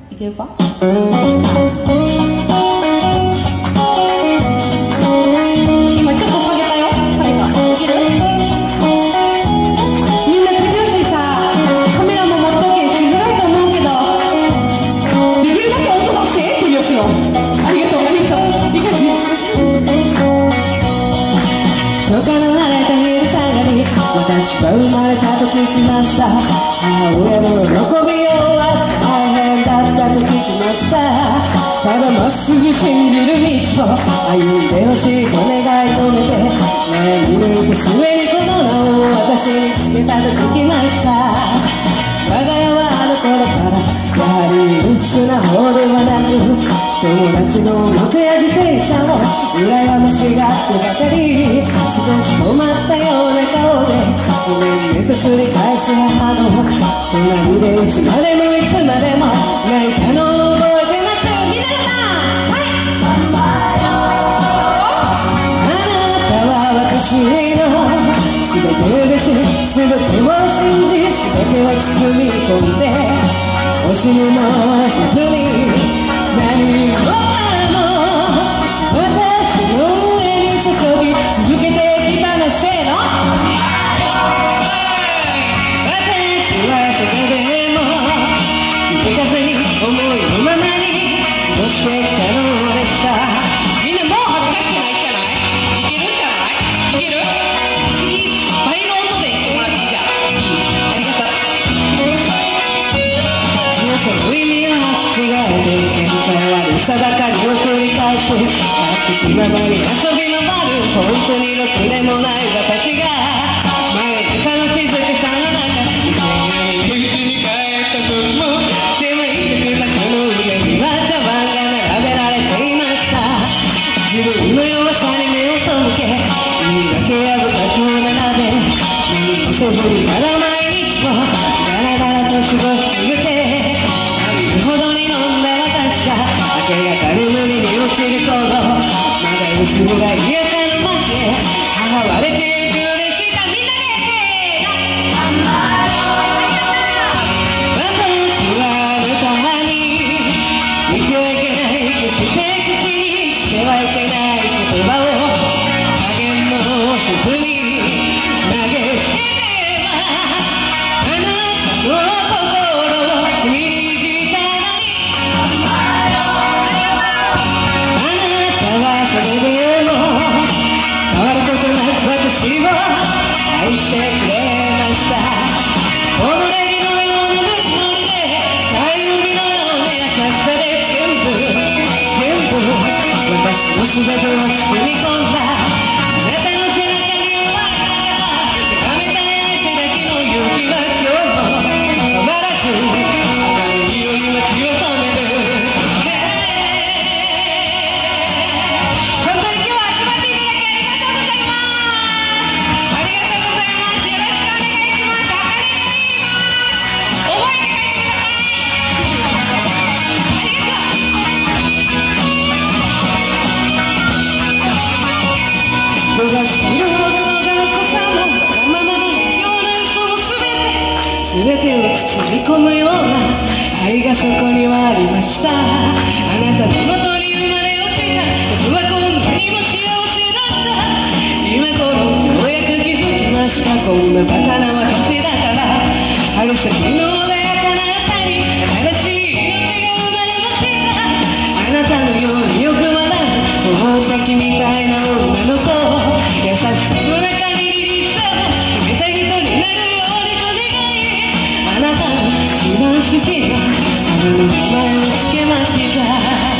いけるか？今ちょっと下げたよ。下げた。いける？みんな手拍子さ、カメラも持っとけしづらいと思うけど、できるだけ音出して手拍子の。ありがとうありがとう。いい感じ。初夏の晴れた昼下がり、私は生まれたと聞きました。母親の喜びようは大変だったと聞きました。ただまっすぐ信じる道を歩んでほしいと願い込めて、悩み抜いて末にこの名を私につけたと聞きました。我が家はあの頃からやはりルックな方ではなく、友達の持ち味電車を羨ましがってばかり、少し困ったような顔でごめんねと繰り返す母の隣でいつまでもいつまでも泣いたのを覚えてます。みんなさん、はい、あなたは私の全てでし、全てを信じ、全てを包み込んで惜しみもせずに何もかも私の上に注ぎ続けてきたの。せーの。私はそれでも気づかずに思いのままに過ごしてきたのでした。みんなもう恥ずかしくないんじゃない？いけるんじゃない？いける？次倍の音で言ってもらっていいじゃん。ありがとう。強さの意味を違えて喧嘩悪さばかりを繰り返し、気ままに遊び回る本当にろくでもない私が前中の静けさの中、家に帰った時も狭い食卓の上には茶碗が並べられていました。自分の弱さに目を背け、言い訳やぶかく並べ、何もせずにただ毎日をダラダラと過ごし続け、何ほどに飲んだ私が明けがかる無理に落ちる頃、まだ薄暗い家さの前で母は出ていくのでした。みんなでせーの。私はあなたに言ってはいけない決して口にしてはいけない言葉を加減もせずに投げつけてはあなたの心を踏みにじったのに、あなたはそれでも変わることなく私を愛してくれました。木漏れ日のようなぬくもりで、深い海のような優しさで全部私の全てを包み込んだ。あなたの背中に追われながら眺めたい愛せだけの勇気は今日も変わらず赤い色に街を染める。本当に今日は集まっていただきありがとうございます。ありがとうございます。よろしくお願いします。あかりと言います。覚えて帰ってください。ありがとう。人が好きなほどの頑固さもわがままのような嘘も全てを包み込むような愛がそこにはありました。あなたの元に生まれ落ちた僕はこんなにも幸せだった。今頃ようやく気づきました。こんなバカな私だから春先の穏やかな朝に新しい命が生まれました。あなたのように欲張らぬ宝石みたいな女の子、優しさの中に凛々さも決めた人になるようにと願い、あなたの一番好きな花の名前をつけました。